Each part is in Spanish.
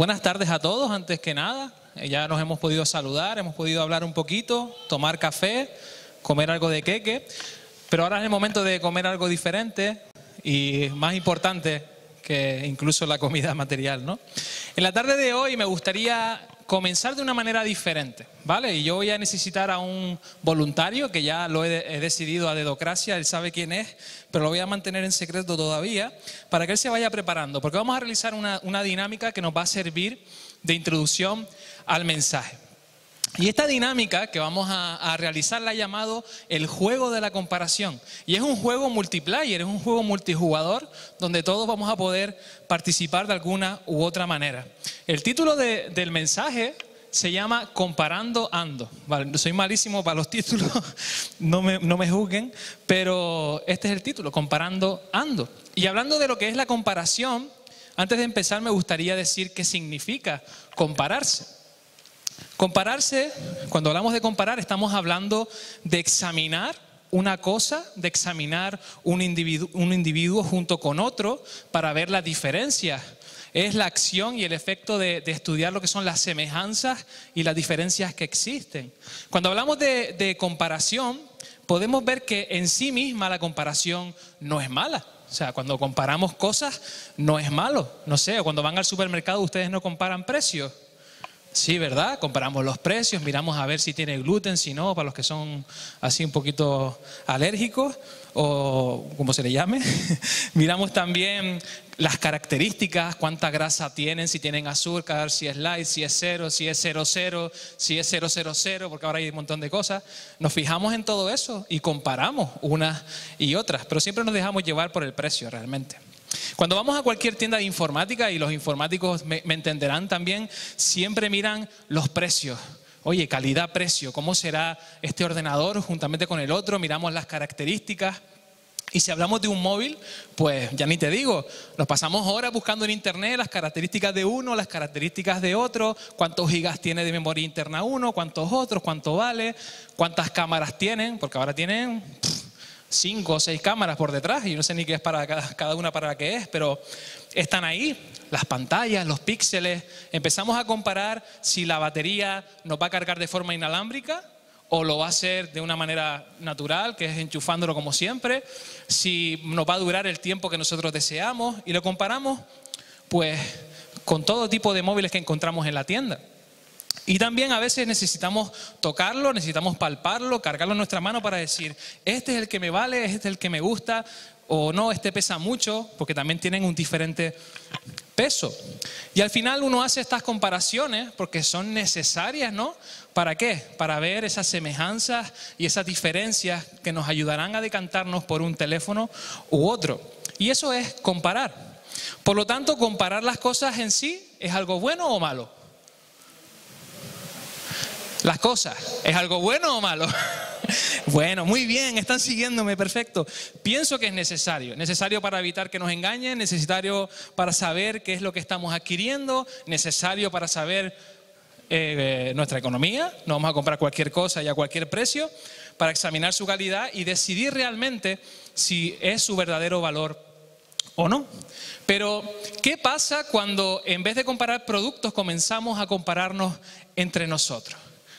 buenas tardes a todos, antes que nada. Ya nos hemos podido saludar, hemos podido hablar un poquito, tomar café, comer algo de queque. Pero ahora es el momento de comer algo diferente y más importante que incluso la comida material, ¿no? En la tarde de hoy me gustaría comenzar de una manera diferente, ¿vale? Y yo voy a necesitar a un voluntario, que ya lo he decidido a dedocracia, él sabe quién es, pero lo voy a mantener en secreto todavía, para que él se vaya preparando, porque vamos a realizar una dinámica que nos va a servir de introducción al mensaje. Y esta dinámica que vamos a realizar la he llamado el juego de la comparación. Y es un juego multiplayer, es un juego multijugador donde todos vamos a poder participar de alguna u otra manera. El título del mensaje se llama Comparando Ando. Vale, soy malísimo para los títulos, no me juzguen, pero este es el título, Comparando Ando. Y hablando de lo que es la comparación, antes de empezar me gustaría decir qué significa compararse. Compararse, cuando hablamos de comparar, estamos hablando de examinar una cosa, de examinar un individuo junto con otro para ver las diferencias. Es la acción y el efecto de estudiar lo que son las semejanzas y las diferencias que existen. Cuando hablamos de comparación, podemos ver que en sí misma la comparación no es mala. O sea, cuando comparamos cosas no es malo. No sé, cuando van al supermercado ustedes no comparan precios. Sí, ¿verdad? Comparamos los precios, miramos a ver si tiene gluten, si no, para los que son así un poquito alérgicos o como se le llame. Miramos también las características, cuánta grasa tienen, si tienen azúcar, si es light, si es cero, si es 00, si es 000, porque ahora hay un montón de cosas. Nos fijamos en todo eso y comparamos unas y otras, pero siempre nos dejamos llevar por el precio realmente. Cuando vamos a cualquier tienda de informática, y los informáticos me entenderán también, siempre miran los precios. Oye, calidad-precio, ¿cómo será este ordenador juntamente con el otro? Miramos las características. Y si hablamos de un móvil, pues ya ni te digo, nos pasamos horas buscando en internet las características de uno, las características de otro, cuántos gigas tiene de memoria interna uno, cuántos otros, cuánto vale, cuántas cámaras tienen, porque ahora tienen 5 o 6 cámaras por detrás y no sé ni qué es para cada una para qué es, pero están ahí, las pantallas, los píxeles. Empezamos a comparar si la batería nos va a cargar de forma inalámbrica o lo va a hacer de una manera natural, que es enchufándolo como siempre, si nos va a durar el tiempo que nosotros deseamos, y lo comparamos pues con todo tipo de móviles que encontramos en la tienda. Y también a veces necesitamos tocarlo, necesitamos palparlo, cargarlo en nuestra mano para decir, este es el que me vale, este es el que me gusta, o no, este pesa mucho, porque también tienen un diferente peso. Y al final uno hace estas comparaciones porque son necesarias, ¿no? ¿Para qué? Para ver esas semejanzas y esas diferencias que nos ayudarán a decantarnos por un teléfono u otro. Y eso es comparar. Por lo tanto, comparar las cosas en sí, ¿es algo bueno o malo? Las cosas, ¿es algo bueno o malo? Bueno, muy bien, están siguiéndome, perfecto. Pienso que es necesario para evitar que nos engañen, necesario para saber qué es lo que estamos adquiriendo, necesario para saber nuestra economía, no vamos a comprar cualquier cosa y a cualquier precio, para examinar su calidad y decidir realmente si es su verdadero valor o no. Pero, ¿qué pasa cuando en vez de comparar productos comenzamos a compararnos entre nosotros?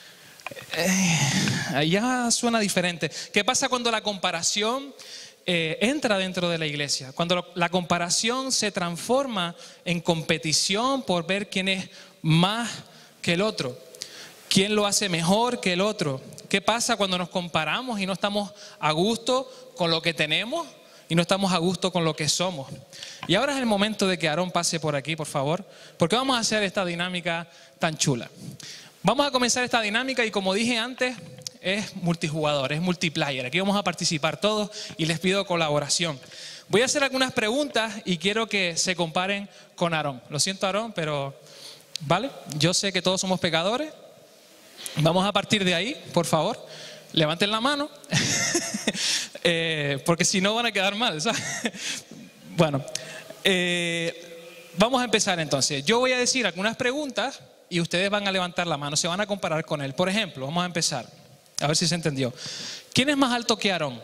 Ya suena diferente. ¿Qué pasa cuando la comparación entra dentro de la iglesia? Cuando la comparación se transforma en competición por ver quién es más que el otro, quién lo hace mejor que el otro. ¿Qué pasa cuando nos comparamos y no estamos a gusto con lo que tenemos y no estamos a gusto con lo que somos? Y ahora es el momento de que Aarón pase por aquí, por favor, porque vamos a hacer esta dinámica tan chula. Vamos a comenzar esta dinámica y, como dije antes, es multijugador, es multiplayer. Aquí vamos a participar todos y les pido colaboración. Voy a hacer algunas preguntas y quiero que se comparen con Aarón. Lo siento, Aarón, pero ¿vale? Yo sé que todos somos pecadores. Vamos a partir de ahí, por favor. Levanten la mano, porque si no van a quedar mal, ¿sabes? Bueno, vamos a empezar entonces. Yo voy a decir algunas preguntas y ustedes van a levantar la mano, se van a comparar con él. Por ejemplo, vamos a empezar, a ver si se entendió. ¿Quién es más alto que Aarón?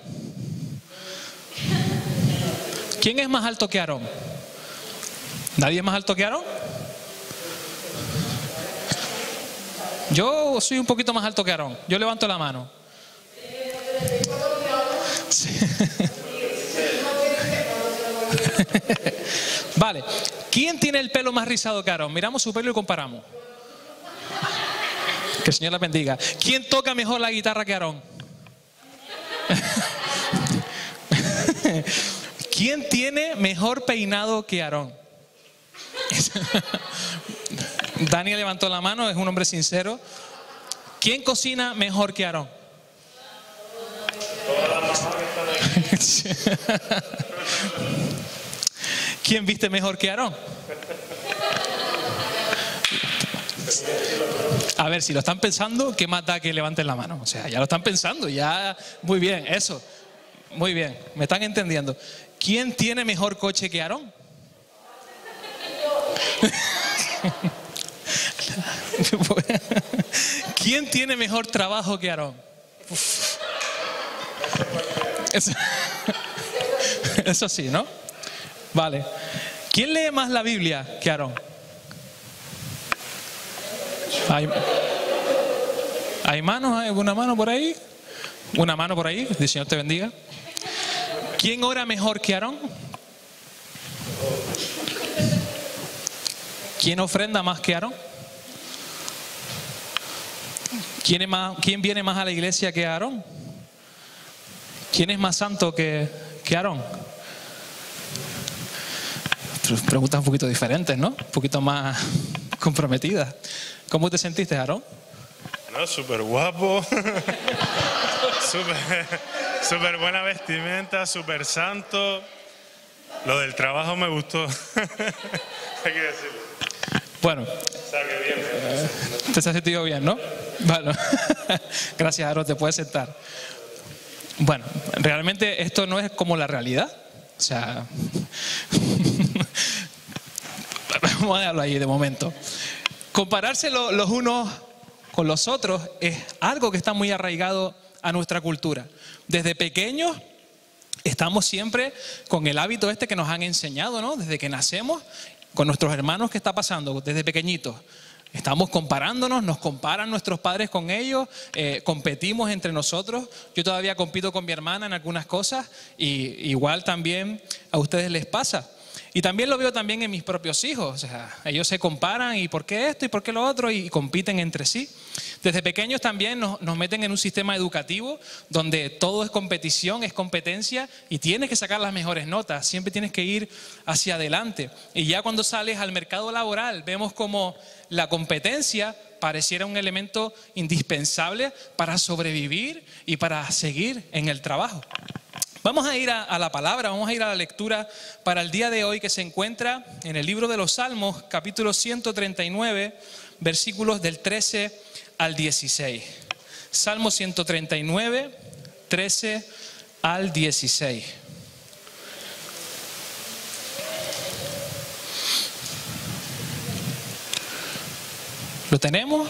¿Quién es más alto que Aarón? ¿Nadie es más alto que Aarón? Yo soy un poquito más alto que Aarón. Yo levanto la mano. Sí. Vale. ¿Quién tiene el pelo más rizado que Aarón? Miramos su pelo y comparamos. Que el Señor la bendiga. ¿Quién toca mejor la guitarra que Aarón? ¿Quién tiene mejor peinado que Aarón? Daniel levantó la mano, es un hombre sincero. ¿Quién cocina mejor que Aarón? ¿Quién viste mejor que Aarón? A ver, si lo están pensando, ¿qué más da que levanten la mano? O sea, ya lo están pensando, ya. Muy bien, eso. Muy bien, me están entendiendo. ¿Quién tiene mejor coche que Aarón? ¿Quién tiene mejor trabajo que Aarón? Eso sí, ¿no? Vale. ¿Quién lee más la Biblia que Aarón? ¿Hay manos? ¿Hay una mano por ahí? Una mano por ahí. El Señor te bendiga. ¿Quién ora mejor que Aarón? ¿Quién ofrenda más que Aarón? ¿Quién viene más a la iglesia que Aarón? ¿Quién es más santo que Aarón? Preguntas un poquito diferentes, ¿no? Un poquito más comprometidas. ¿Cómo te sentiste, Aarón? No, súper guapo. Súper buena vestimenta, súper santo. Lo del trabajo me gustó. Hay que decirlo. Bueno. Te has sentido bien, ¿no? Bueno. Gracias, Aarón, te puedes sentar. Bueno, realmente esto no es como la realidad. O sea, vamos a dejarlo ahí de momento. Compararse los unos con los otros es algo que está muy arraigado a nuestra cultura. Desde pequeños estamos siempre con el hábito este que nos han enseñado, ¿no? Desde que nacemos, con nuestros hermanos, ¿qué está pasando? Desde pequeñitos. Estamos comparándonos, nos comparan nuestros padres con ellos, competimos entre nosotros. Yo todavía compito con mi hermana en algunas cosas y igual también a ustedes les pasa. Y también lo veo también en mis propios hijos. O sea, ellos se comparan y por qué esto y por qué lo otro y compiten entre sí. Desde pequeños también nos meten en un sistema educativo donde todo es competición, es competencia y tienes que sacar las mejores notas. Siempre tienes que ir hacia adelante. Y ya cuando sales al mercado laboral vemos como la competencia pareciera un elemento indispensable para sobrevivir y para seguir en el trabajo. Vamos a ir a la palabra, vamos a ir a la lectura para el día de hoy que se encuentra en el libro de los Salmos, capítulo 139, versículos del 13 al 16. Salmo 139, 13 al 16. ¿Lo tenemos?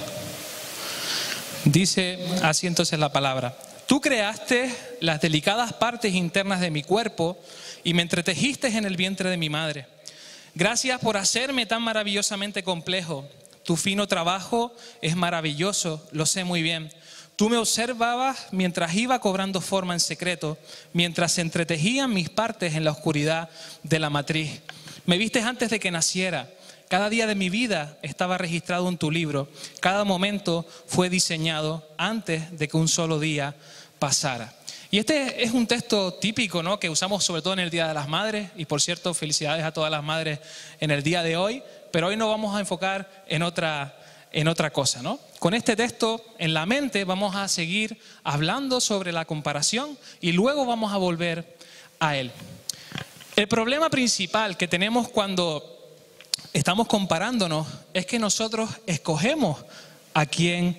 Dice así entonces la palabra. Tú creaste las delicadas partes internas de mi cuerpo y me entretejiste en el vientre de mi madre. Gracias por hacerme tan maravillosamente complejo. Tu fino trabajo es maravilloso, lo sé muy bien. Tú me observabas mientras iba cobrando forma en secreto, mientras se entretejían mis partes en la oscuridad de la matriz. Me viste antes de que naciera. Cada día de mi vida estaba registrado en tu libro. Cada momento fue diseñado antes de que un solo día pasara. Y este es un texto típico, ¿no?, que usamos sobre todo en el Día de las Madres. Y por cierto, felicidades a todas las madres en el día de hoy. Pero hoy nos vamos a enfocar en otra cosa, ¿no? Con este texto en la mente vamos a seguir hablando sobre la comparación y luego vamos a volver a él. El problema principal que tenemos cuando estamos comparándonos es que nosotros escogemos a quién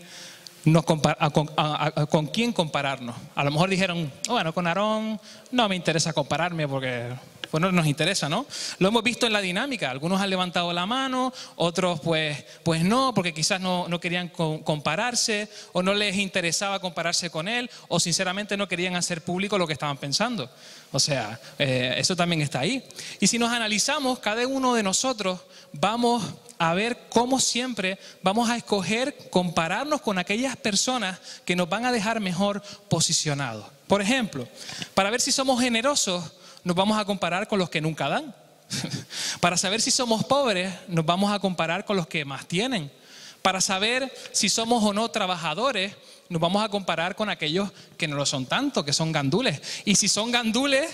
con quién compararnos. A lo mejor dijeron, bueno, con Aarón no me interesa compararme porque pues no nos interesa, ¿no? Lo hemos visto en la dinámica. Algunos han levantado la mano, otros pues no, porque quizás no querían compararse o no les interesaba compararse con él o sinceramente no querían hacer público lo que estaban pensando. O sea, eso también está ahí. Y si nos analizamos, cada uno de nosotros vamos a ver cómo siempre vamos a escoger compararnos con aquellas personas que nos van a dejar mejor posicionados. Por ejemplo, para ver si somos generosos, nos vamos a comparar con los que nunca dan. Para saber si somos pobres, nos vamos a comparar con los que más tienen. Para saber si somos o no trabajadores, nos vamos a comparar con aquellos que no lo son tanto, que son gandules. Y si son gandules,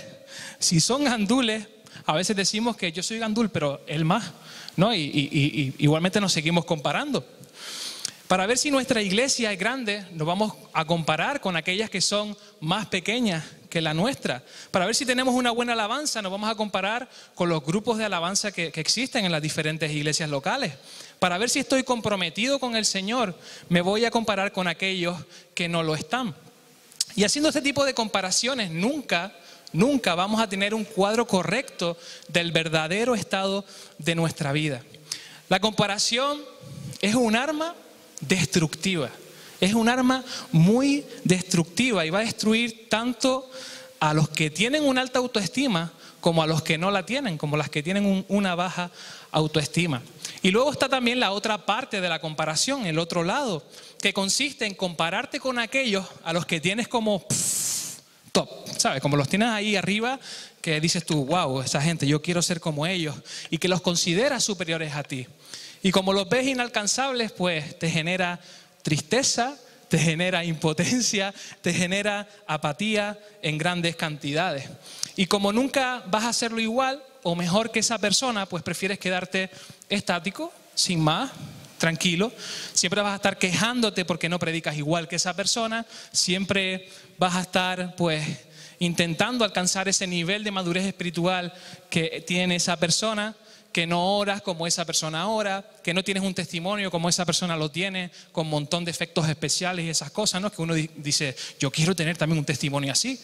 a veces decimos que yo soy gandul, pero él más, ¿no? Y igualmente nos seguimos comparando. Para ver si nuestra iglesia es grande, nos vamos a comparar con aquellas que son más pequeñas que la nuestra. Para ver si tenemos una buena alabanza, nos vamos a comparar con los grupos de alabanza que existen en las diferentes iglesias locales. Para ver si estoy comprometido con el Señor, me voy a comparar con aquellos que no lo están. Y haciendo este tipo de comparaciones, nunca vamos a tener un cuadro correcto del verdadero estado de nuestra vida. La comparación es un arma destructiva. Es un arma muy destructiva y va a destruir tanto a los que tienen una alta autoestima como a los que no la tienen, como las que tienen una baja autoestima. Y luego está también la otra parte de la comparación, el otro lado, que consiste en compararte con aquellos a los que tienes como top, ¿sabes? Como los tienes ahí arriba, que dices tú, wow, esa gente, yo quiero ser como ellos, y que los consideras superiores a ti. Y como los ves inalcanzables, pues te genera tristeza, te genera impotencia, te genera apatía en grandes cantidades. Y como nunca vas a hacerlo igual o mejor que esa persona, pues prefieres quedarte estático, sin más, tranquilo. Siempre vas a estar quejándote porque no predicas igual que esa persona. Siempre vas a estar, pues, intentando alcanzar ese nivel de madurez espiritual que tiene esa persona, que no oras como esa persona ora, que no tienes un testimonio como esa persona lo tiene, con un montón de efectos especiales y esas cosas, ¿no? Que uno dice, yo quiero tener también un testimonio así.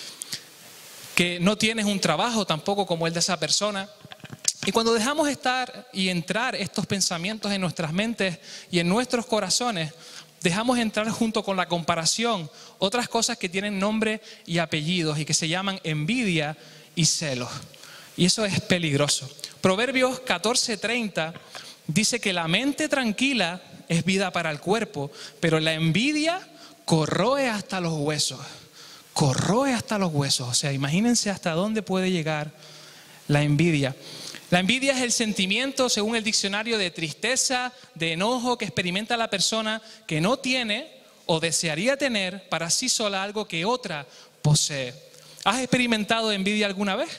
Que no tienes un trabajo tampoco como el de esa persona. Y cuando dejamos estar y entrar estos pensamientos en nuestras mentes y en nuestros corazones, dejamos entrar junto con la comparación otras cosas que tienen nombre y apellidos y que se llaman envidia y celos. Y eso es peligroso. Proverbios 14:30 dice que la mente tranquila es vida para el cuerpo, pero la envidia corroe hasta los huesos. Corroe hasta los huesos. O sea, imagínense hasta dónde puede llegar la envidia. La envidia es el sentimiento, según el diccionario, de tristeza, de enojo que experimenta la persona que no tiene o desearía tener para sí sola algo que otra posee. ¿Has experimentado envidia alguna vez?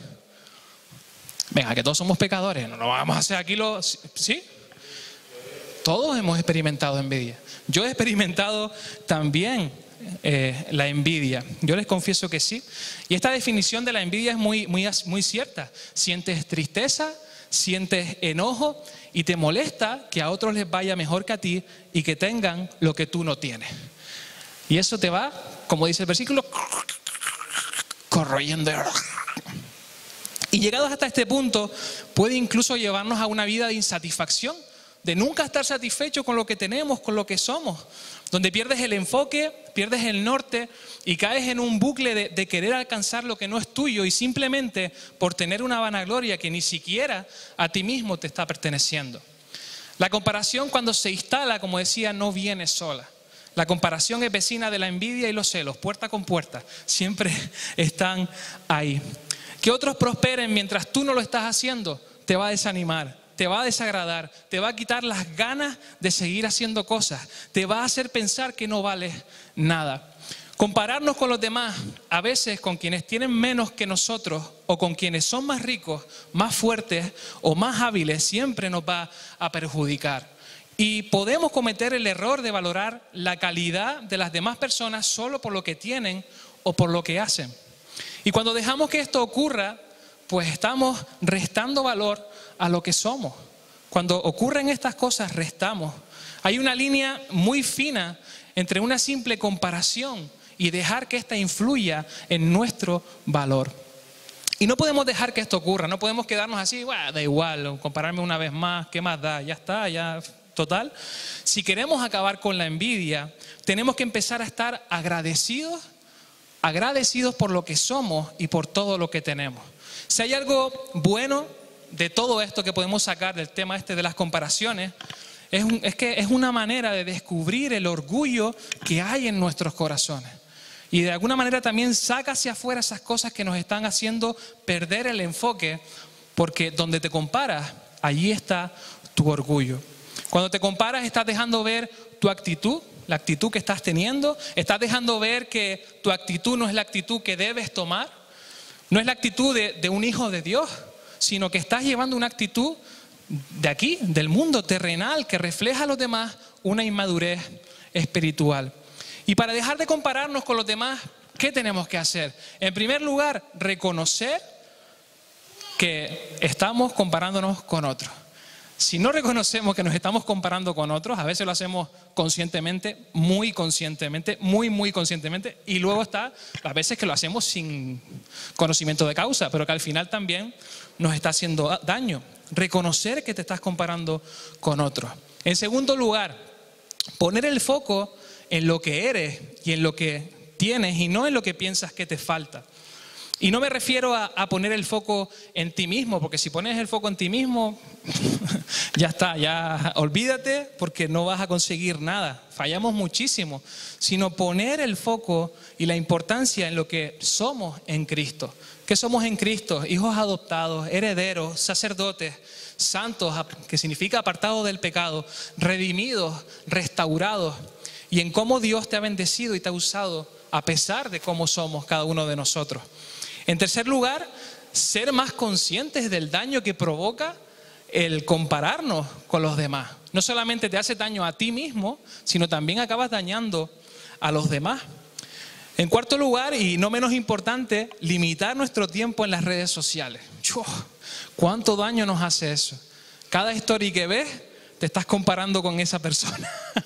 Venga, que todos somos pecadores, no vamos a hacer aquí ¿sí? Todos hemos experimentado envidia. Yo he experimentado también la envidia. Yo les confieso que sí. Y esta definición de la envidia es muy cierta. Sientes tristeza, sientes enojo y te molesta que a otros les vaya mejor que a ti y que tengan lo que tú no tienes. Y eso te va, como dice el versículo, corroyendo. Y llegados hasta este punto, puede incluso llevarnos a una vida de insatisfacción, de nunca estar satisfecho con lo que tenemos, con lo que somos, donde pierdes el enfoque, pierdes el norte y caes en un bucle de querer alcanzar lo que no es tuyo y simplemente por tener una vanagloria que ni siquiera a ti mismo te está perteneciendo. La comparación, cuando se instala, como decía, no viene sola. La comparación es vecina de la envidia y los celos, puerta con puerta, siempre están ahí. Que otros prosperen mientras tú no lo estás haciendo, te va a desanimar, te va a desagradar, te va a quitar las ganas de seguir haciendo cosas, te va a hacer pensar que no vales nada. Compararnos con los demás, a veces con quienes tienen menos que nosotros o con quienes son más ricos, más fuertes o más hábiles, siempre nos va a perjudicar. Y podemos cometer el error de valorar la calidad de las demás personas solo por lo que tienen o por lo que hacen. Y cuando dejamos que esto ocurra, pues estamos restando valor a lo que somos. Cuando ocurren estas cosas, restamos. Hay una línea muy fina entre una simple comparación y dejar que ésta influya en nuestro valor. Y no podemos dejar que esto ocurra, no podemos quedarnos así, bueno, da igual, compararme una vez más, ¿qué más da? Ya está, ya total. Si queremos acabar con la envidia, tenemos que empezar a estar agradecidos por lo que somos y por todo lo que tenemos. Si hay algo bueno de todo esto que podemos sacar del tema este de las comparaciones es que es una manera de descubrir el orgullo que hay en nuestros corazones. Y de alguna manera también saca hacia afuera esas cosas que nos están haciendo perder el enfoque, porque donde te comparas, allí está tu orgullo. Cuando te comparas, estás dejando ver tu actitud, la actitud que estás teniendo, estás dejando ver que tu actitud no es la actitud que debes tomar, no es la actitud de un hijo de Dios, sino que estás llevando una actitud de aquí, del mundo terrenal, que refleja a los demás una inmadurez espiritual. Y para dejar de compararnos con los demás, ¿qué tenemos que hacer? En primer lugar, reconocer que estamos comparándonos con otros. Si no reconocemos que nos estamos comparando con otros, a veces lo hacemos conscientemente, muy conscientemente, muy conscientemente, y luego está las veces que lo hacemos sin conocimiento de causa, pero que al final también nos está haciendo daño. Reconocer que te estás comparando con otros. En segundo lugar, poner el foco en lo que eres y en lo que tienes y no en lo que piensas que te falta. Y no me refiero a poner el foco en ti mismo, porque si pones el foco en ti mismo, ya está, ya olvídate, porque no vas a conseguir nada. Fallamos muchísimo. Sino poner el foco y la importancia en lo que somos en Cristo. ¿Qué somos en Cristo? Hijos adoptados, herederos, sacerdotes, santos, que significa apartados del pecado, redimidos, restaurados. Y en cómo Dios te ha bendecido y te ha usado a pesar de cómo somos cada uno de nosotros. En tercer lugar, ser más conscientes del daño que provoca el compararnos con los demás. No solamente te hace daño a ti mismo, sino también acabas dañando a los demás. En cuarto lugar, y no menos importante, limitar nuestro tiempo en las redes sociales. ¿Cuánto daño nos hace eso? Cada story que ves, te estás comparando con esa persona.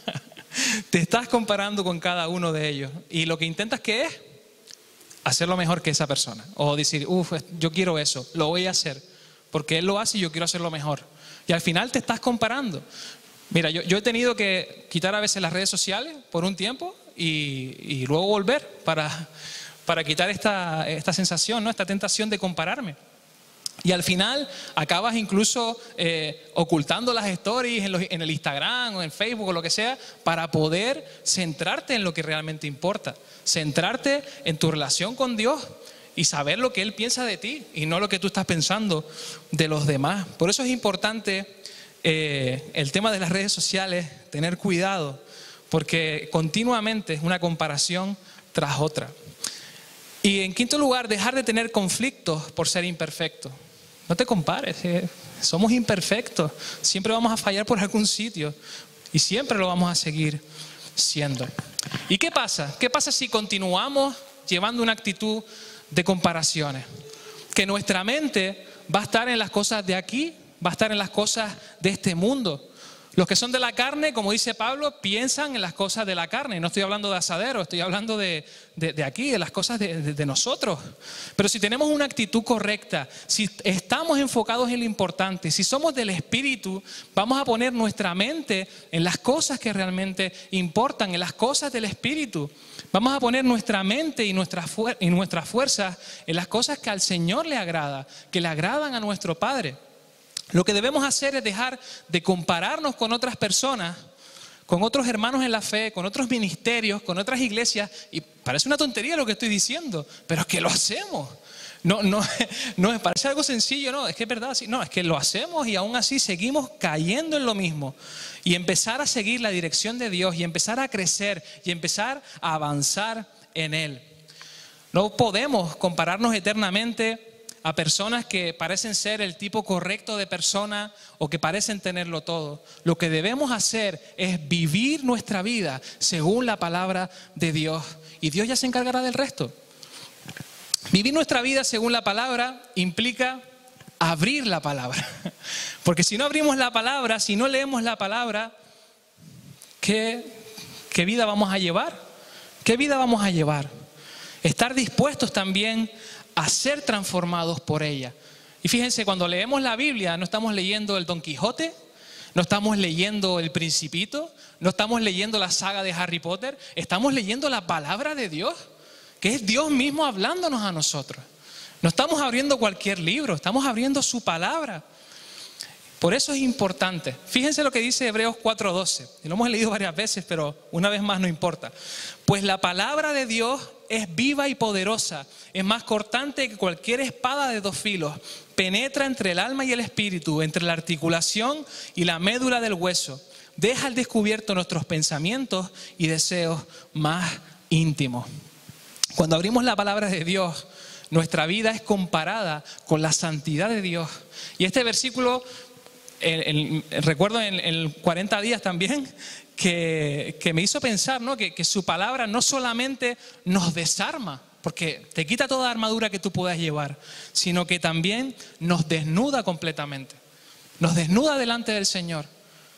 Te estás comparando con cada uno de ellos. Y lo que intentas, ¿qué es? Hacerlo mejor que esa persona. O decir, yo quiero eso, lo voy a hacer. Porque él lo hace y yo quiero hacerlo mejor. Y al final te estás comparando. Mira, yo he tenido que quitar a veces las redes sociales por un tiempo y luego volver para quitar esta sensación, ¿no? Esta tentación de compararme. Y al final acabas incluso ocultando las stories en el Instagram o en Facebook o lo que sea para poder centrarte en lo que realmente importa. Centrarte en tu relación con Dios y saber lo que Él piensa de ti y no lo que tú estás pensando de los demás. Por eso es importante el tema de las redes sociales, tener cuidado, porque continuamente es una comparación tras otra. Y en quinto lugar, dejar de tener conflictos por ser imperfecto. No te compares, somos imperfectos, siempre vamos a fallar por algún sitio y siempre lo vamos a seguir siendo. ¿Y qué pasa? ¿Qué pasa si continuamos llevando una actitud de comparaciones? Que nuestra mente va a estar en las cosas de aquí, va a estar en las cosas de este mundo. Los que son de la carne, como dice Pablo, piensan en las cosas de la carne. No estoy hablando de asadero, estoy hablando de aquí, de las cosas de nosotros. Pero si tenemos una actitud correcta, si estamos enfocados en lo importante, si somos del Espíritu, vamos a poner nuestra mente en las cosas que realmente importan, en las cosas del Espíritu. Vamos a poner nuestra mente y nuestras fuerzas en las cosas que al Señor le agrada, que le agradan a nuestro Padre. Lo que debemos hacer es dejar de compararnos con otras personas, con otros hermanos en la fe, con otros ministerios, con otras iglesias. Y parece una tontería lo que estoy diciendo, pero es que lo hacemos. No parece algo sencillo, no, es que es verdad, no, es que lo hacemos y aún así seguimos cayendo en lo mismo. Y empezar a seguir la dirección de Dios y empezar a crecer y empezar a avanzar en Él. No podemos compararnos eternamente a personas que parecen ser el tipo correcto de persona o que parecen tenerlo todo. Lo que debemos hacer es vivir nuestra vida según la palabra de Dios. Y Dios ya se encargará del resto. Vivir nuestra vida según la palabra implica abrir la palabra. Porque si no abrimos la palabra, si no leemos la palabra, ¿qué vida vamos a llevar? ¿Qué vida vamos a llevar? Estar dispuestos también a ser transformados por ella. Y fíjense, cuando leemos la Biblia, no estamos leyendo el Don Quijote, no estamos leyendo el Principito, no estamos leyendo la saga de Harry Potter, estamos leyendo la palabra de Dios, que es Dios mismo hablándonos a nosotros. No estamos abriendo cualquier libro, estamos abriendo su palabra. Por eso es importante. Fíjense lo que dice Hebreos 4:12. Y lo hemos leído varias veces, pero una vez más no importa. Pues la palabra de Dios es viva y poderosa. Es más cortante que cualquier espada de dos filos. Penetra entre el alma y el espíritu, entre la articulación y la médula del hueso. Deja al descubierto nuestros pensamientos y deseos más íntimos. Cuando abrimos la palabra de Dios, nuestra vida es comparada con la santidad de Dios. Y este versículo, recuerdo en el 40 días también, que me hizo pensar, ¿no? que su palabra no solamente nos desarma, porque te quita toda armadura que tú puedas llevar, sino que también nos desnuda completamente. Nos desnuda delante del Señor.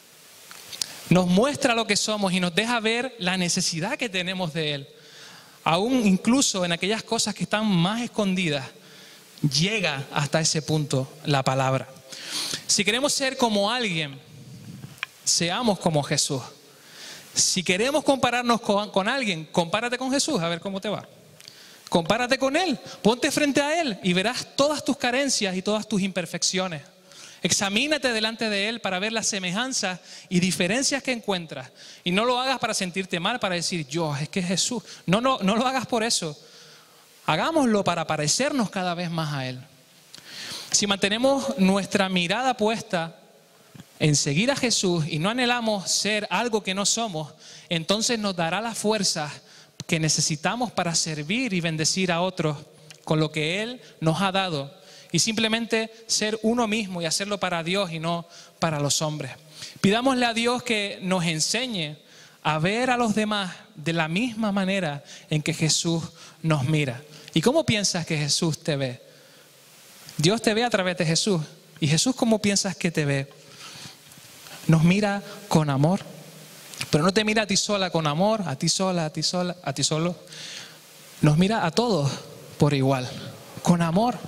Nos muestra lo que somos y nos deja ver la necesidad que tenemos de Él. Aún incluso en aquellas cosas que están más escondidas, llega hasta ese punto la palabra. Si queremos ser como alguien, seamos como Jesús. Si queremos compararnos con alguien, compárate con Jesús, a ver cómo te va. Compárate con Él, ponte frente a Él y verás todas tus carencias y todas tus imperfecciones. Examínate delante de Él para ver las semejanzas y diferencias que encuentras. Y no lo hagas para sentirte mal, para decir, es que Jesús. No lo hagas por eso. Hagámoslo para parecernos cada vez más a Él. Si mantenemos nuestra mirada puesta en seguir a Jesús y no anhelamos ser algo que no somos, entonces nos dará las fuerzas que necesitamos para servir y bendecir a otros con lo que Él nos ha dado. Y simplemente ser uno mismo y hacerlo para Dios y no para los hombres. Pidámosle a Dios que nos enseñe a ver a los demás de la misma manera en que Jesús nos mira. ¿Y cómo piensas que Jesús te ve? Dios te ve a través de Jesús. ¿Y Jesús cómo piensas que te ve? Nos mira con amor. Pero no te mira a ti sola con amor, a ti sola, a ti sola, a ti solo. Nos mira a todos por igual, con amor.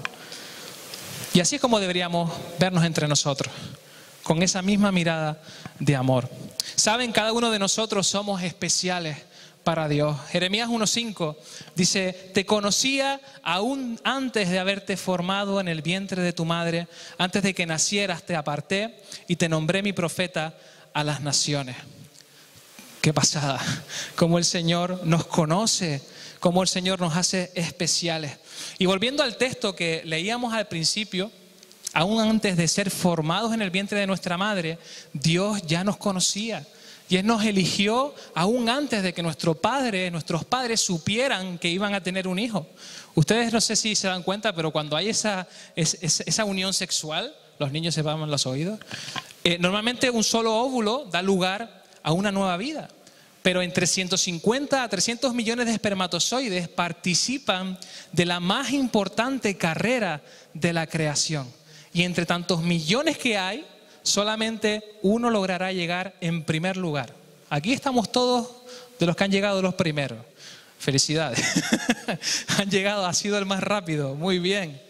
Y así es como deberíamos vernos entre nosotros, con esa misma mirada de amor. Saben, cada uno de nosotros somos especiales para Dios. Jeremías 1:5 dice, te conocía aún antes de haberte formado en el vientre de tu madre, antes de que nacieras te aparté y te nombré mi profeta a las naciones. Qué pasada, cómo el Señor nos conoce, cómo el Señor nos hace especiales. Y volviendo al texto que leíamos al principio, aún antes de ser formados en el vientre de nuestra madre, Dios ya nos conocía. Y Él nos eligió aún antes de que nuestros padres supieran que iban a tener un hijo. Ustedes no sé si se dan cuenta, pero cuando hay esa unión sexual, los niños se van los oídos, normalmente un solo óvulo da lugar a una nueva vida. Pero entre 150 a 300 millones de espermatozoides participan de la más importante carrera de la creación. Y entre tantos millones que hay, solamente uno logrará llegar en primer lugar. Aquí estamos todos de los que han llegado los primeros. Felicidades. Han llegado, ha sido el más rápido. Muy bien.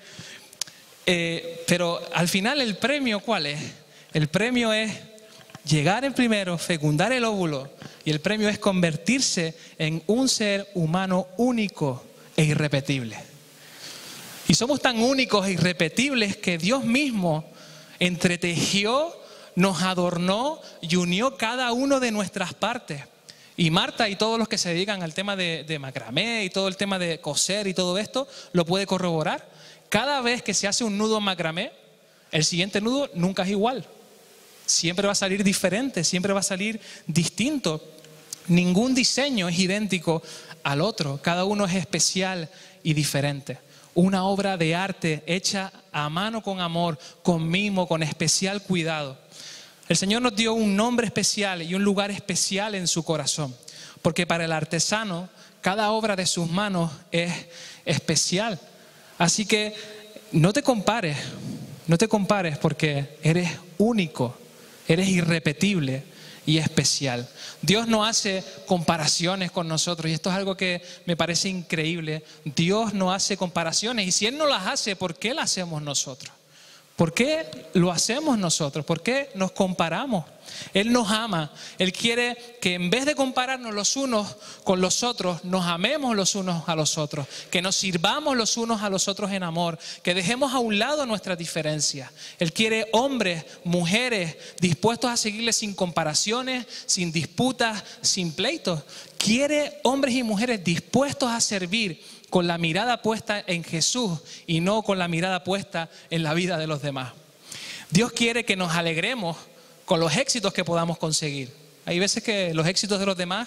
Pero al final el premio, ¿cuál es? El premio es llegar en primero, fecundar el óvulo. Y el premio es convertirse en un ser humano único e irrepetible. Y somos tan únicos e irrepetibles que Dios mismo entretejió, nos adornó y unió cada uno de nuestras partes. Y Marta y todos los que se dedican al tema de macramé y todo el tema de coser y todo esto, lo puede corroborar. Cada vez que se hace un nudo en macramé, el siguiente nudo nunca es igual. Siempre va a salir diferente, siempre va a salir distinto. Ningún diseño es idéntico al otro. Cada uno es especial y diferente. Una obra de arte hecha a mano con amor, con mimo, con especial cuidado. El Señor nos dio un nombre especial y un lugar especial en su corazón. Porque para el artesano, cada obra de sus manos es especial. Así que no te compares porque eres único, eres irrepetible y especial. Dios no hace comparaciones con nosotros y esto es algo que me parece increíble. Dios no hace comparaciones y si Él no las hace, ¿por qué las hacemos nosotros? ¿Por qué lo hacemos nosotros? ¿Por qué nos comparamos? Él nos ama. Él quiere que en vez de compararnos los unos con los otros, nos amemos los unos a los otros, que nos sirvamos los unos a los otros en amor, que dejemos a un lado nuestras diferencias. Él quiere hombres, mujeres dispuestos a seguirle sin comparaciones, sin disputas, sin pleitos. Quiere hombres y mujeres dispuestos a servir con la mirada puesta en Jesús y no con la mirada puesta en la vida de los demás. Dios quiere que nos alegremos con los éxitos que podamos conseguir. Hay veces que los éxitos de los demás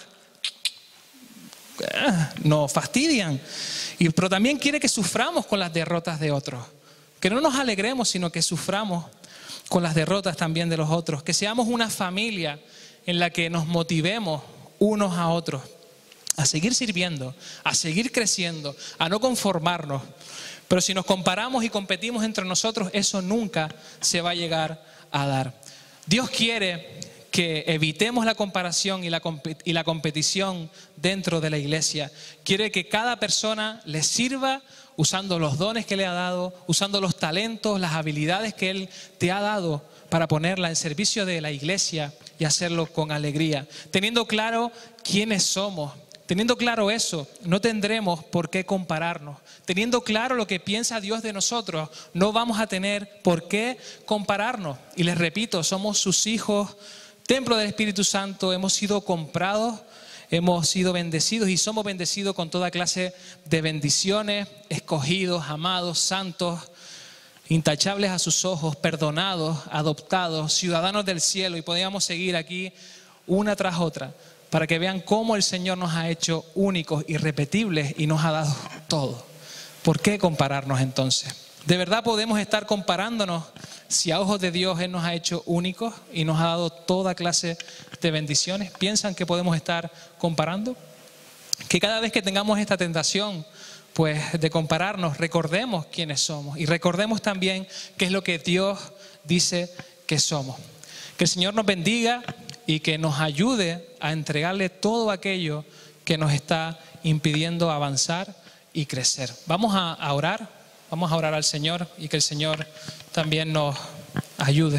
nos fastidian, pero también quiere que suframos con las derrotas de otros. Que no nos alegremos, sino que suframos con las derrotas también de los otros. Que seamos una familia en la que nos motivemos unos a otros a seguir sirviendo, a seguir creciendo, a no conformarnos. Pero si nos comparamos y competimos entre nosotros, eso nunca se va a llegar a dar. Dios quiere que evitemos la comparación y la competición dentro de la iglesia. Quiere que cada persona le sirva usando los dones que le ha dado, usando los talentos, las habilidades que Él te ha dado para ponerla en servicio de la iglesia y hacerlo con alegría. Teniendo claro quiénes somos. Teniendo claro eso, no tendremos por qué compararnos. Teniendo claro lo que piensa Dios de nosotros, no vamos a tener por qué compararnos. Y les repito, somos sus hijos, templo del Espíritu Santo, hemos sido comprados, hemos sido bendecidos y somos bendecidos con toda clase de bendiciones, escogidos, amados, santos, intachables a sus ojos, perdonados, adoptados, ciudadanos del cielo. Y podríamos seguir aquí una tras otra, para que vean cómo el Señor nos ha hecho únicos, irrepetibles y nos ha dado todo. ¿Por qué compararnos entonces? ¿De verdad podemos estar comparándonos si a ojos de Dios Él nos ha hecho únicos y nos ha dado toda clase de bendiciones? ¿Piensan que podemos estar comparando? Que cada vez que tengamos esta tentación, pues de compararnos, recordemos quiénes somos y recordemos también qué es lo que Dios dice que somos. Que el Señor nos bendiga y que nos ayude a entregarle todo aquello que nos está impidiendo avanzar y crecer. Vamos a orar al Señor y que el Señor también nos ayude.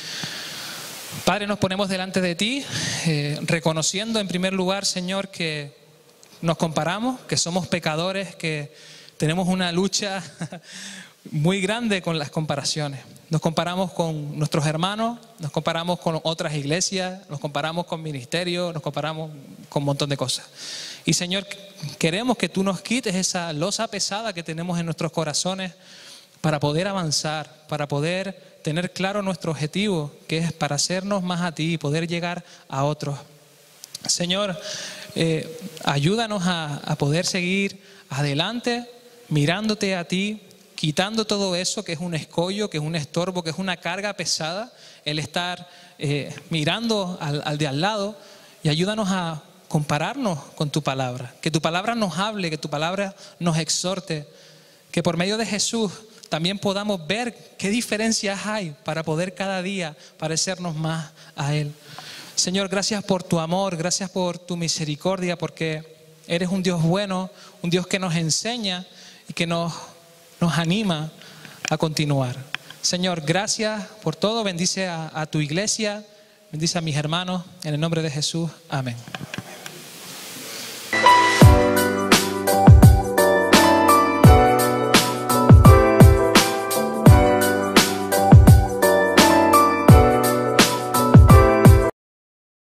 Padre, nos ponemos delante de ti, reconociendo en primer lugar, Señor, que nos comparamos, que somos pecadores, que tenemos una lucha muy grande con las comparaciones. Nos comparamos con nuestros hermanos, nos comparamos con otras iglesias, nos comparamos con ministerios, nos comparamos con un montón de cosas. Y Señor, queremos que tú nos quites esa losa pesada que tenemos en nuestros corazones para poder avanzar, para poder tener claro nuestro objetivo, que es para hacernos más a ti y poder llegar a otros. Señor, ayúdanos a poder seguir adelante mirándote a ti, quitando todo eso que es un escollo, que es un estorbo, que es una carga pesada, el estar mirando al de al lado, y ayúdanos a compararnos con tu palabra, que tu palabra nos hable, que tu palabra nos exhorte, que por medio de Jesús también podamos ver qué diferencias hay para poder cada día parecernos más a Él. Señor, gracias por tu amor, gracias por tu misericordia, porque eres un Dios bueno, un Dios que nos enseña y que nos anima a continuar. Señor, gracias por todo. Bendice a tu iglesia, bendice a mis hermanos. En el nombre de Jesús, amén.